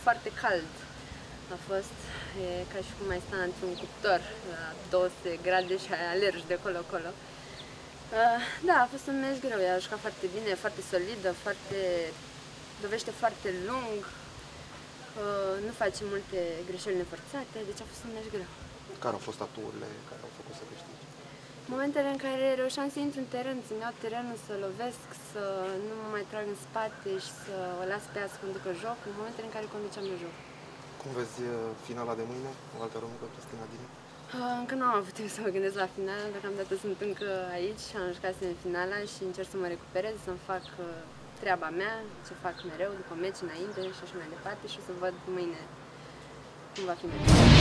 foarte cald. A fost ca și cum ai sta într-un cuptor la 200 grade și ai alergi de colo-colo. Da, a fost un meci greu, ea a jucat foarte bine, foarte solidă, dovește foarte lung, nu face multe greșeli neforțate, deci a fost un meci greu. Care au fost aturile care au făcut să câștigi? Momentele în care reușeam să intru în teren, să-mi iau terenul, să lovesc, să nu mă mai trag în spate și să o las pe ea să conducă jocul, momentele în care conduceam eu joc. Cum vezi finala de mâine? O altă româncă, Cristina Dinu? Încă nu am avut timp să mă gândesc la final, deocamdată sunt încă aici, am jucat semifinala și încerc să mă recuperez, să-mi fac treaba mea, ce fac mereu, după meci, înainte și așa mai departe și o să văd mâine cum va fi meciul.